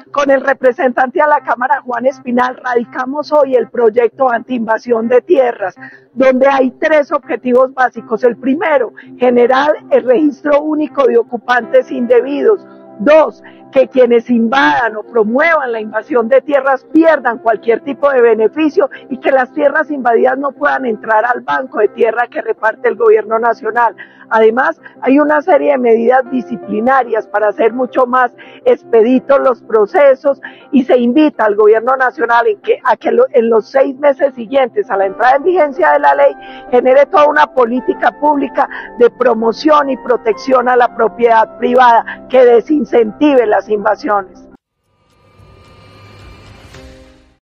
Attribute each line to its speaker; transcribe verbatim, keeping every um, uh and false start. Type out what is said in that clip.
Speaker 1: Con el representante a la Cámara, Juan Espinal, radicamos hoy el proyecto antiinvasión de tierras, donde hay tres objetivos básicos. El primero, generar el registro único de ocupantes indebidos. Dos, que quienes invadan o promuevan la invasión de tierras pierdan cualquier tipo de beneficio y que las tierras invadidas no puedan entrar al banco de tierra que reparte el gobierno nacional. Además, hay una serie de medidas disciplinarias para hacer mucho más expeditos los procesos y se invita al gobierno nacional en que, a que lo, en los seis meses siguientes a la entrada en vigencia de la ley genere toda una política pública de promoción y protección a la propiedad privada que desincentive las invasiones.